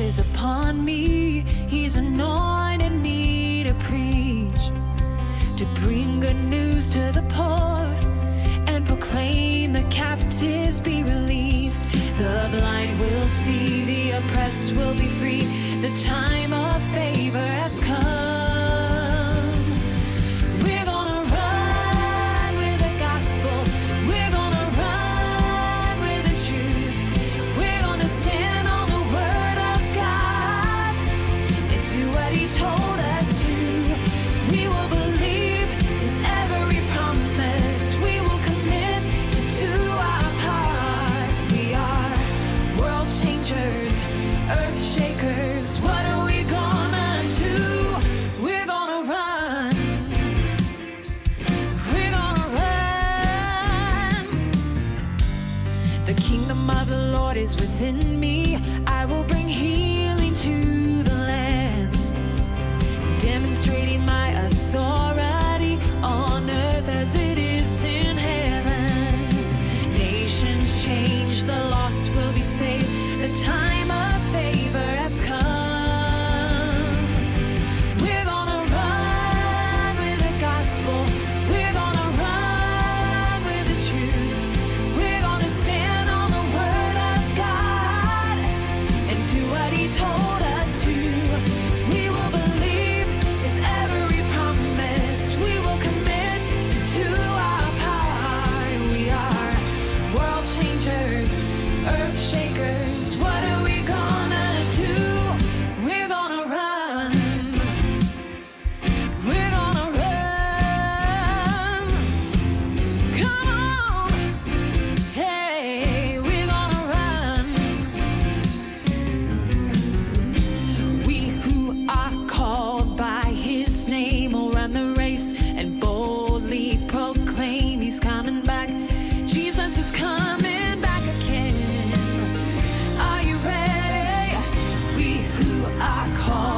is upon me. He's anointed me to preach, to bring good news to the poor, and proclaim the captives be released. The blind will see, the oppressed will be free. The time of favor has come. We're gonna run with the gospel. We're gonna run with the truth. We're gonna stand on the word of God and do what he told us to. We will believe his every promise. We will commit to do our part. We are world changers, earth shakers. What are we gonna do? We're gonna run. We're gonna run. The kingdom of the Lord is within me. I will bring healing to the land, demonstrating my authority on earth as it is in heaven. Nations change, the lost will be saved. The time of favor has come. We're gonna run with the gospel. We're gonna run with the truth. We're gonna stand on the word of God and do what he told us to. We will believe his every promise. We will commit to do our part. We are world changers, earth shakers. What are we gonna do? We're gonna run. We're gonna run. Come on. Hey, we're gonna run. We who are called by his name will run the race and boldly proclaim he's coming back. Jesus is coming back again. Are you ready? We who are called